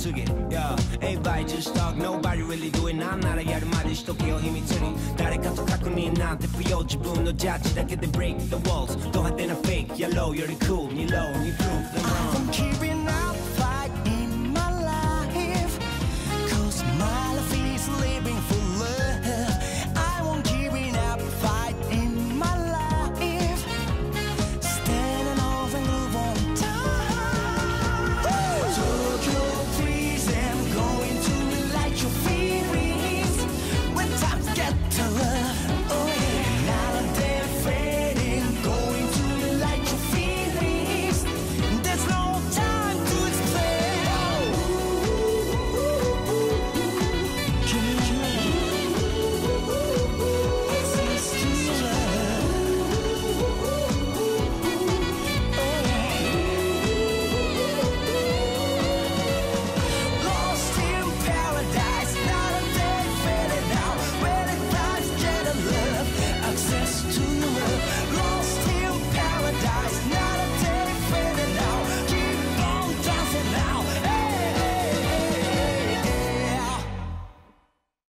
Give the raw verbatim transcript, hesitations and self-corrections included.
すぎ Yeah, everybody just talk, nobody really do it なんならやるまでしとけよ秘密に誰かと確認なんて不要自分のジャッジだけで break the walls ド派手なフェイクやろうより cool にローに prove them wrong